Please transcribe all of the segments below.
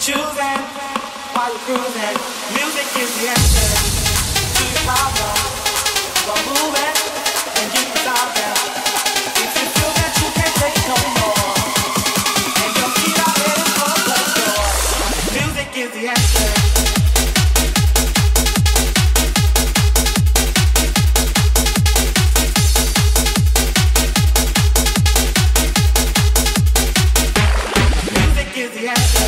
Choosing while you're cruising. Music is the answer to your problem. Go moving and get beside them. If you feel that you can't take no more, and your feet are headed for the door, music is the answer. Music is the answer.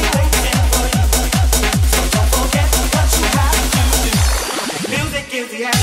Yeah.